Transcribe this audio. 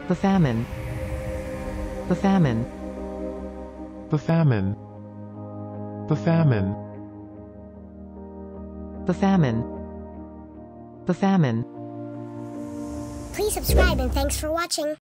befamine, befamine, befamine, befamine, befamine, befamine. Please subscribe and thanks for watching.